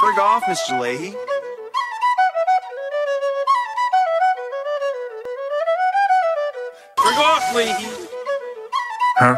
Frig off, Mr. Leahy. Frig off, Leahy. Huh?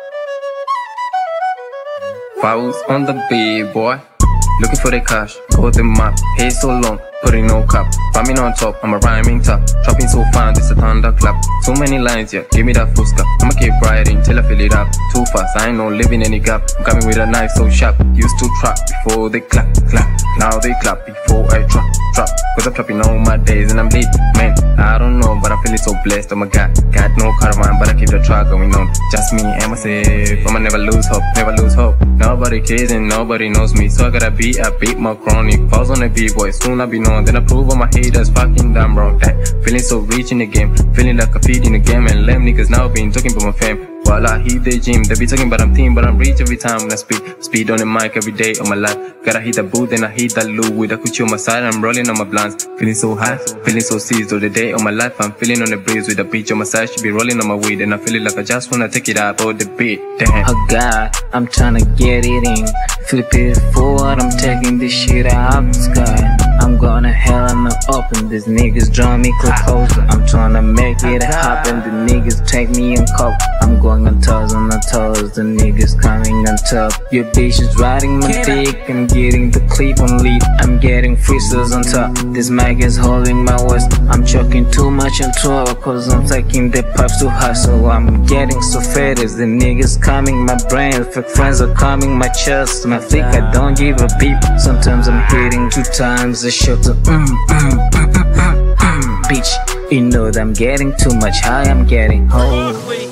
Fouls on the beat, boy. Looking for the cash, go the map. Hey, so long, putting no cap. Rhyming on top, I'm a rhyming top. Dropping so fine, this a thunderclap. Too many lines, yeah, give me that full stop. I'ma keep riding till I fill it up. Too fast, I ain't no living any gap. Coming with a knife so sharp. Used to trap before they clap, clap. Now they clap before I drop. Cause I'm trapping all my days and I'm lit, man. I don't know, but I'm feeling so blessed. Oh my god, got no caravan, but I keep the track going on. Just me and myself, I'ma never lose hope, never lose hope. Nobody cares and nobody knows me, so I gotta be a bit more chronic. Pause on the B-boy, soon I'll be known. Then I prove all my haters fucking damn wrong. Damn, feeling so rich in the game, feeling like a feed in the game. And lame niggas now been talking about my fame. While I hit the gym, they be talking about I'm team, but I'm rich every time when I speak. Speed on the mic every day of my life. Gotta hit the booth, then I hit that loop with a Gucci on my side. I'm rolling on my blunts, feeling so high, feeling so seized. All the day of my life, I'm feeling on the breeze with a beach on my side. She be rolling on my weed, and I feel it like I just wanna take it out on the beat. Damn. Oh God, I'm tryna get it in. Flip it forward, I'm taking this shit out of the sky. I'm gonna hell in the open, these niggas draw me closer. I'm tryna make it happen, the niggas take me in coke. I'm going on toes, the niggas coming on top. Your bitch is riding my dick, I'm getting the clip on lead. I'm getting freestyles on top, this mic is holding my waist. I'm choking too much on tour, cause I'm taking the puffs to hustle. I'm getting so fat as the niggas coming my brain. Fake friends are coming my chest, my flick I don't give a beep. Sometimes I'm hitting 2 times the shot to bitch, you know that I'm getting too much high, I'm getting home.